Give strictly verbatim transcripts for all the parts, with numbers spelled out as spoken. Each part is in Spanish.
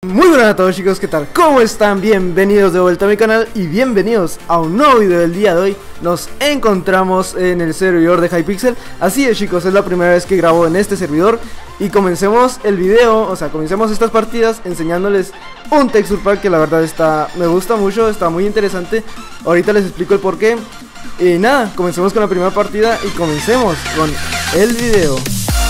Muy buenas a todos, chicos, ¿qué tal? ¿Cómo están? Bienvenidos de vuelta a mi canal y bienvenidos a un nuevo video del día de hoy. Nos encontramos en el servidor de Hypixel. Así es, chicos, es la primera vez que grabo en este servidor. Y comencemos el video, o sea, comencemos estas partidas enseñándoles un texture pack que la verdad está, me gusta mucho, está muy interesante. Ahorita les explico el porqué. Y nada, comencemos con la primera partida y comencemos con el video.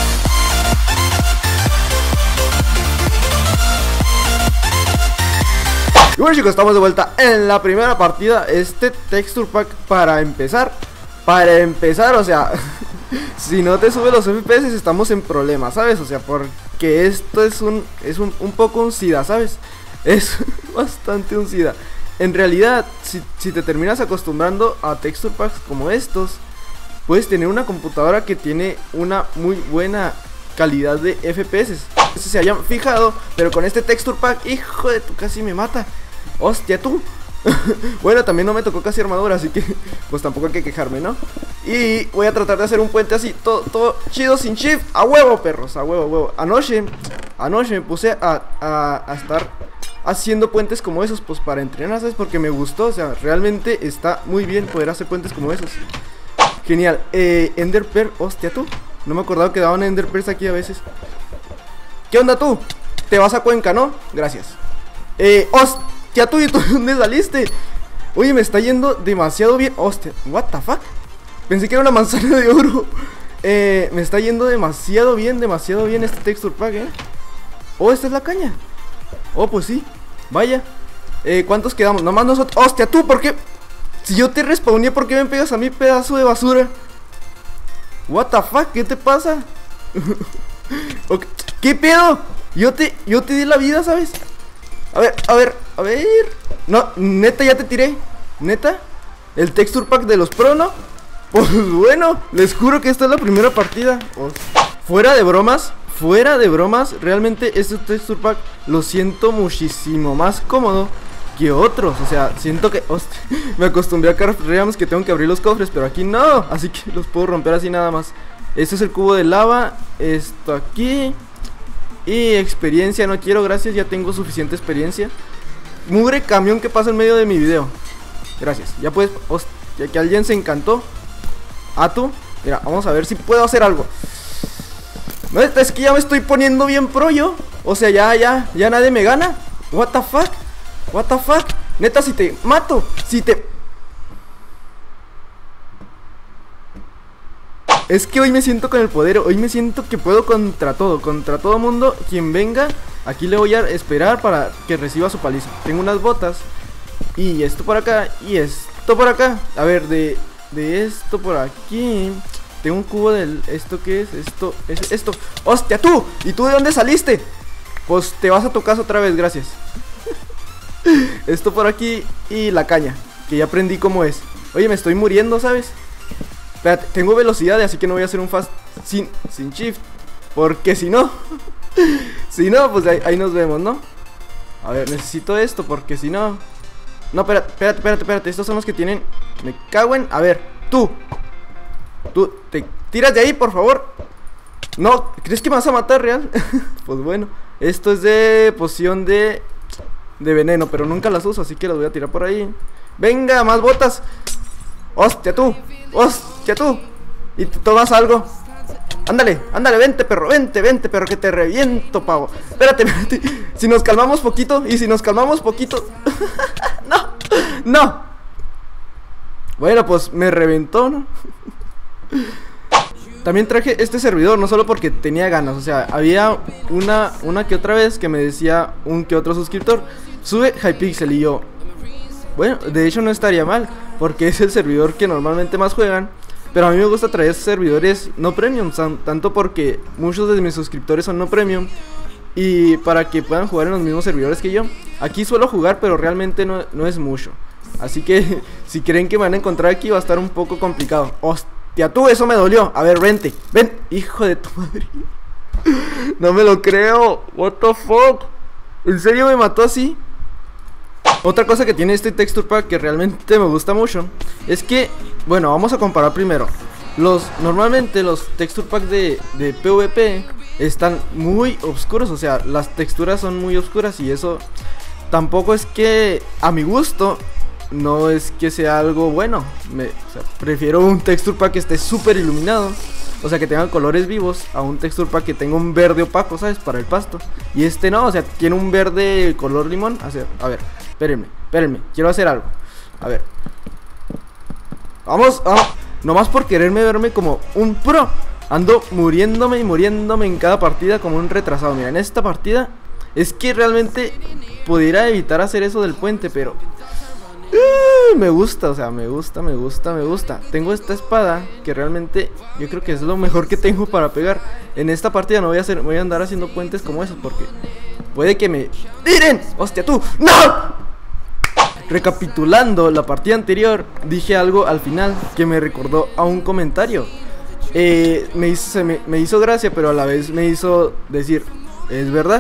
Y bueno, chicos, estamos de vuelta en la primera partida. Este texture pack, para empezar Para empezar, o sea si no te sube los F P S estamos en problemas, ¿sabes? O sea, porque esto es un es un, un poco un SIDA, ¿sabes? Es bastante un SIDA. En realidad, si, si te terminas acostumbrando a texture packs como estos, puedes tener una computadora que tiene una muy buena calidad de F P S. No sé si se hayan fijado, pero con este texture pack, hijo de tu, casi me mata. Hostia tú. Bueno, también no me tocó casi armadura, así que pues tampoco hay que quejarme, ¿no? Y voy a tratar de hacer un puente así, todo, todo chido, sin shift. A huevo, perros, a huevo, a huevo. Anoche, anoche me puse a, a, a estar haciendo puentes como esos, pues para entrenar, ¿sabes? Porque me gustó, o sea, realmente está muy bien poder hacer puentes como esos. Genial. eh, Ender Pearl, hostia tú. No me acordaba que daban Ender Pearls aquí a veces. ¿Qué onda tú? Te vas a Cuenca, ¿no? Gracias. Eh, hostia. Ya tú, ¿y tú dónde saliste? Oye, me está yendo demasiado bien. Hostia, what the fuck. Pensé que era una manzana de oro. eh, Me está yendo demasiado bien, demasiado bien este texture pack, eh. Oh, esta es la caña. Oh, pues sí, vaya. eh, ¿Cuántos quedamos? Nomás nosotros. Hostia, tú, ¿por qué? Si yo te respawné, ¿por qué me pegas a mí, pedazo de basura? What the fuck, ¿qué te pasa? Okay. ¿Qué pedo? Yo te, yo te di la vida, ¿sabes? A ver, a ver, a ver. No, neta, ya te tiré. Neta, el texture pack de los pro, ¿no? Pues bueno, les juro que esta es la primera partida. Oh, fuera de bromas, fuera de bromas, realmente este texture pack lo siento muchísimo más cómodo que otros. O sea, siento que, hostia, me acostumbré a Craft Realms que tengo que abrir los cofres, pero aquí no, así que los puedo romper así nada más. Este es el cubo de lava, esto aquí. Y experiencia no quiero, gracias, ya tengo suficiente experiencia. Mugre camión que pasa en medio de mi video. Gracias, ya puedes, hostia, que alguien se encantó. Ah, tú, mira, vamos a ver si puedo hacer algo. No, es que ya me estoy poniendo bien pro yo. O sea, ya, ya, ya nadie me gana. What the fuck, what the fuck. Neta, si te mato, si te... Es que hoy me siento con el poder, hoy me siento que puedo contra todo, contra todo mundo. Quien venga, aquí le voy a esperar para que reciba su paliza. Tengo unas botas, y esto por acá, y esto por acá. A ver, de, de esto por aquí. Tengo un cubo del... ¿Esto qué es? Esto, es esto. ¡Hostia, tú! ¿Y tú de dónde saliste? Pues te vas a tu casa otra vez, gracias. Esto por aquí, y la caña, que ya aprendí cómo es. Oye, me estoy muriendo, ¿sabes? Espérate, tengo velocidad, así que no voy a hacer un fast sin, sin shift, porque si no si no, pues ahí, ahí nos vemos, ¿no? A ver, necesito esto, porque si no... No, espérate, espérate, espérate, espérate. Estos son los que tienen... Me cago en... A ver, tú Tú, te tiras de ahí, por favor. No, ¿crees que me vas a matar, real? Pues bueno, esto es de poción de... De veneno, pero nunca las uso, así que las voy a tirar por ahí. Venga, más botas. Hostia, tú. Hostia, tú. Y te tomas algo. Ándale, ándale, vente, perro, vente, vente, perro, que te reviento, pavo. Espérate, espérate. Si nos calmamos poquito, y si nos calmamos poquito... No, no. Bueno, pues me reventó, ¿no? También traje este servidor, no solo porque tenía ganas. O sea, había una, una que otra vez que me decía un que otro suscriptor: sube Hypixel, y yo... Bueno, de hecho no estaría mal, porque es el servidor que normalmente más juegan. Pero a mí me gusta traer servidores no premium, tanto porque muchos de mis suscriptores son no premium, y para que puedan jugar en los mismos servidores que yo. Aquí suelo jugar, pero realmente no, no es mucho. Así que si creen que me van a encontrar aquí, va a estar un poco complicado. Hostia, tú, eso me dolió. A ver, vente, ven, hijo de tu madre. No me lo creo, what the fuck. ¿En serio me mató así? Otra cosa que tiene este texture pack que realmente me gusta mucho es que, bueno, vamos a comparar primero. Los, normalmente los texture packs de, de PvP están muy oscuros, o sea, las texturas son muy oscuras y eso tampoco es que a mi gusto no es que sea algo bueno. Me, o sea, prefiero un texture pack que esté súper iluminado, o sea, que tenga colores vivos, a un texture pack que tenga un verde opaco, ¿sabes? Para el pasto. Y este no, o sea, tiene un verde color limón. A ver, a ver, espérenme, espérenme, quiero hacer algo. A ver, vamos, vamos. Nomás por quererme verme como un pro, ando muriéndome y muriéndome en cada partida como un retrasado. Mira, en esta partida es que realmente pudiera evitar hacer eso del puente, pero uh, me gusta, o sea, me gusta, me gusta, me gusta. Tengo esta espada que realmente yo creo que es lo mejor que tengo para pegar. En esta partida no voy a hacer, voy a andar haciendo puentes como esos porque puede que me tiren. ¡Hostia tú! ¡No! Recapitulando la partida anterior, dije algo al final que me recordó a un comentario. Eh, me, hizo, se me, me hizo gracia, pero a la vez me hizo decir, es verdad.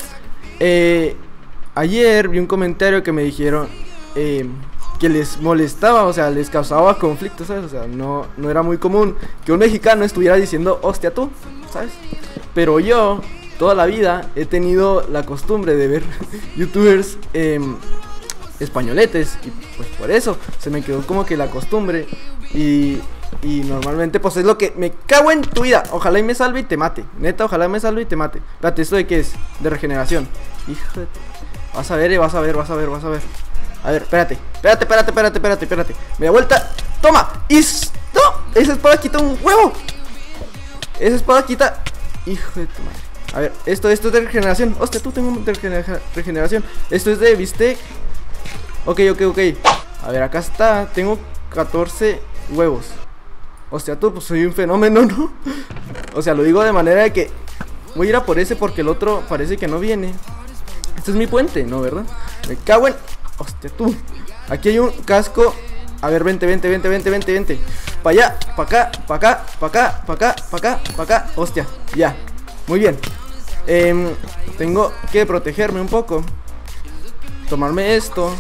Eh, ayer vi un comentario que me dijeron eh, que les molestaba, o sea, les causaba conflicto, ¿sabes? O sea, no, no era muy común que un mexicano estuviera diciendo, hostia tú, ¿sabes? Pero yo, toda la vida, he tenido la costumbre de ver youtubers eh, españoletes, y pues por eso se me quedó como que la costumbre. Y, y normalmente pues es lo que me cago en tu vida. Ojalá y me salve y te mate, neta, ojalá me salve y te mate. Espérate, ¿esto de qué es? De regeneración. Hijo de... Vas a ver, eh, vas a ver, vas a ver, vas a ver. A ver, espérate, espérate, espérate, espérate, espérate, espérate. Me da vuelta, toma. Y no, esa espada quita un huevo. Esa espada quita. Hijo de tu madre. A ver, esto, esto es de regeneración. Hostia, tú tengo de regeneración. Esto es de bistec. Ok, ok, ok. A ver, acá está. Tengo catorce huevos. Hostia, tú, pues soy un fenómeno, ¿no? O sea, lo digo de manera de que voy a ir a por ese porque el otro parece que no viene. Este es mi puente, ¿no? ¿Verdad? Me cago en... Hostia, tú. Aquí hay un casco. A ver, vente, vente, vente, vente, vente, vente. Pa' allá, pa' acá, pa' acá, pa' acá, pa' acá, pa' acá, pa' acá. Hostia, ya. Muy bien. eh, Tengo que protegerme un poco. Tomarme esto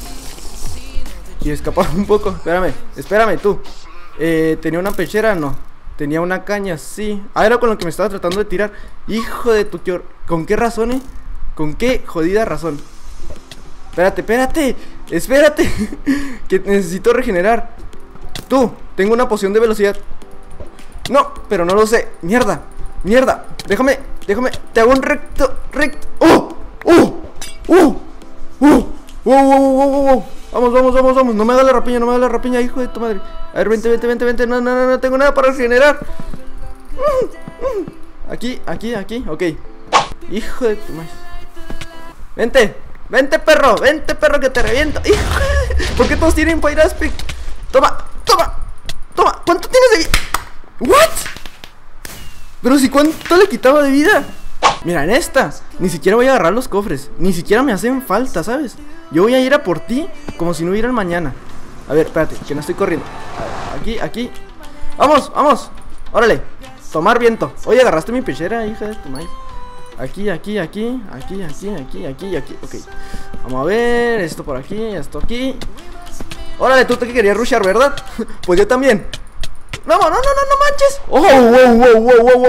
y escapar un poco. Espérame, espérame tú. eh, ¿Tenía una pechera? No. Tenía una caña, sí. Ah, era con lo que me estaba tratando de tirar. Hijo de tu... ¿Con qué razón, eh? ¿Con qué jodida razón? Espérate, espérate. Espérate. Que necesito regenerar. Tú, tengo una poción de velocidad. No, pero no lo sé. Mierda, mierda. Déjame, déjame. Te hago un recto, recto. ¡Oh! ¡Oh! ¡Oh! ¡Oh! ¡Oh! ¡Oh! ¡Oh! Vamos, vamos, vamos, vamos. No me hagas la rapiña, no me hagas la rapiña, hijo de tu madre. A ver, vente, vente, vente, vente. No, no, no, no tengo nada para regenerar. Aquí, aquí, aquí, ok. Hijo de tu madre. Vente, vente, perro, vente, perro, que te reviento. Hijo de... ¿Por qué todos tienen Fire Aspect? Toma, toma, toma. ¿Cuánto tienes de vida? ¿What? Pero si cuánto le quitaba de vida. Mira, en esta ni siquiera voy a agarrar los cofres. Ni siquiera me hacen falta, ¿sabes? Yo voy a ir a por ti como si no hubiera el mañana. A ver, espérate, que no estoy corriendo. A ver, aquí, aquí. Vamos, vamos. Órale, tomar viento. Oye, agarraste mi pechera, hija de tu madre. Aquí, aquí, aquí, aquí, aquí, aquí, aquí, aquí. Ok, vamos a ver, esto por aquí, esto aquí. Órale, tú te querías rushear, ¿verdad? Pues yo también. No, no, no, no, no manches. Oh, wow, wow, wow, wow,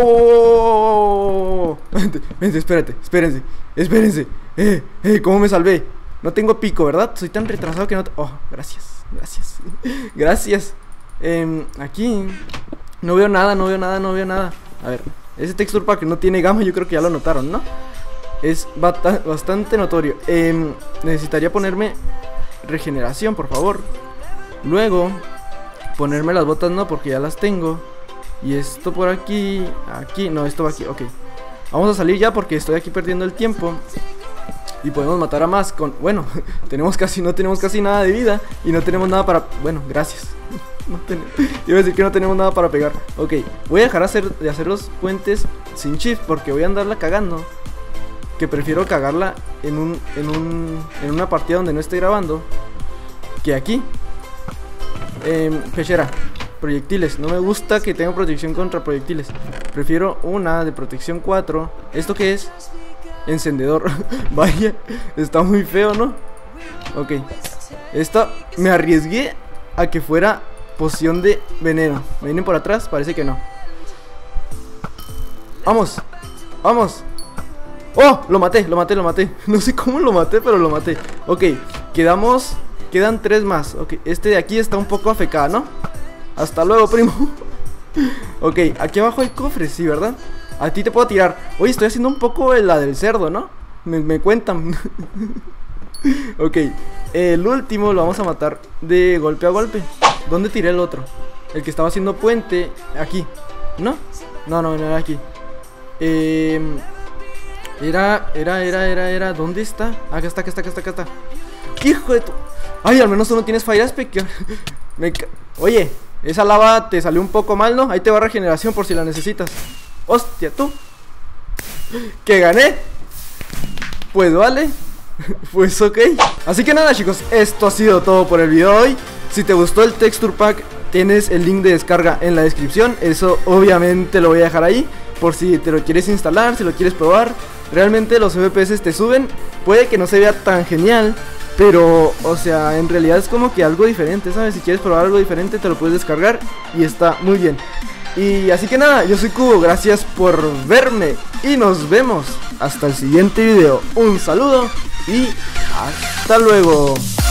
wow, wow. Vente, vente, espérate, espérense, espérense. Eh, eh, ¿cómo me salvé? No tengo pico, ¿verdad? Soy tan retrasado que no... Oh, gracias, gracias. Gracias. eh, Aquí no veo nada, no veo nada, no veo nada. A ver, ese texture pack no tiene gama, yo creo que ya lo notaron, ¿no? Es bastante notorio. eh, Necesitaría ponerme regeneración, por favor. Luego ponerme las botas, no, porque ya las tengo. Y esto por aquí, aquí, no, esto va aquí, ok. Vamos a salir ya porque estoy aquí perdiendo el tiempo. Y podemos matar a más con... Bueno, tenemos casi, no tenemos casi nada de vida. Y no tenemos nada para... Bueno, gracias. No tenemos... Iba a decir que no tenemos nada para pegar. Ok, voy a dejar hacer, de hacer los puentes sin shift porque voy a andarla cagando. Que prefiero cagarla en un, en un, en una partida donde no estoy grabando que aquí. eh, Pechera, proyectiles. No me gusta que tenga protección contra proyectiles. Prefiero una de protección cuatro. ¿Esto qué es? Encendedor. Vaya, está muy feo, ¿no? Ok, esta me arriesgué a que fuera poción de veneno. ¿Me vienen por atrás? Parece que no. Vamos. Vamos. Oh, lo maté, lo maté, lo maté. No sé cómo lo maté, pero lo maté. Ok, quedamos, quedan tres más. Ok, este de aquí está un poco afecado, ¿no? Hasta luego, primo. Ok, aquí abajo hay cofres, sí, ¿verdad? A ti te puedo tirar. Oye, estoy haciendo un poco la del cerdo, ¿no? Me, me cuentan. Ok, el último lo vamos a matar de golpe a golpe. ¿Dónde tiré el otro? El que estaba haciendo puente. Aquí, ¿no? No, no, no era aquí. Eh... Era, era, era, era, era. ¿Dónde está? Acá está, acá está, acá está, acá está. ¡Hijo de tu! Ay, al menos tú no tienes Fire Aspect. Me ca... Oye, esa lava te salió un poco mal, ¿no? Ahí te va regeneración por si la necesitas. Hostia, tú. ¿Que gané? Pues vale. Pues ok. Así que nada, chicos, esto ha sido todo por el video de hoy. Si te gustó el Texture Pack, tienes el link de descarga en la descripción. Eso obviamente lo voy a dejar ahí por si te lo quieres instalar, si lo quieres probar. Realmente los F P S te suben. Puede que no se vea tan genial, pero, o sea, en realidad es como que algo diferente, ¿sabes? Si quieres probar algo diferente, te lo puedes descargar y está muy bien. Y así que nada, yo soy Cubo, gracias por verme y nos vemos hasta el siguiente video. Un saludo y hasta luego.